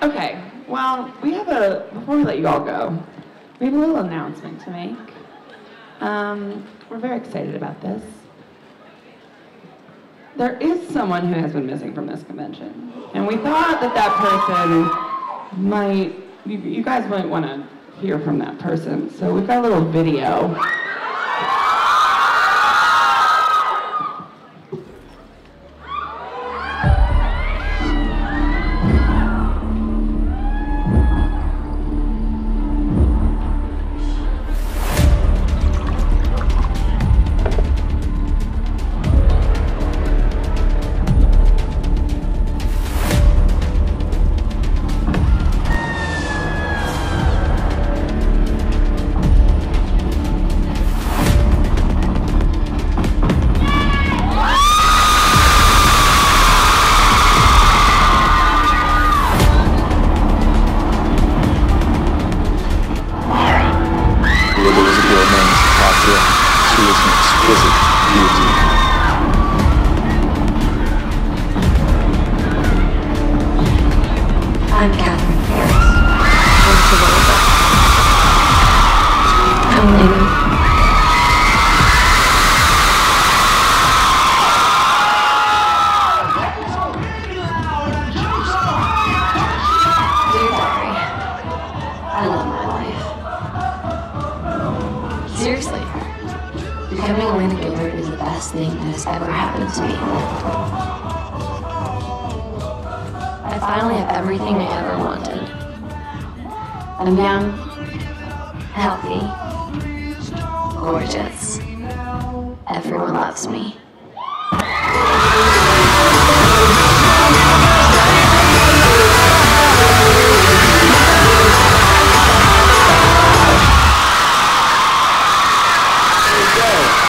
Okay, well, before we let you all go, we have a little announcement to make. We're very excited about this. There is someone who has been missing from this convention, and we thought that person might, you guys might want to hear from that person, so we've got a little video. I'm Catherine Paris. I'm Dobrev. I'm leaving. Dear Diary, I love my life. Seriously, becoming Elena Gilbert is the best thing that has ever happened to me. I finally have everything I ever wanted. I'm young, healthy, gorgeous. Everyone loves me.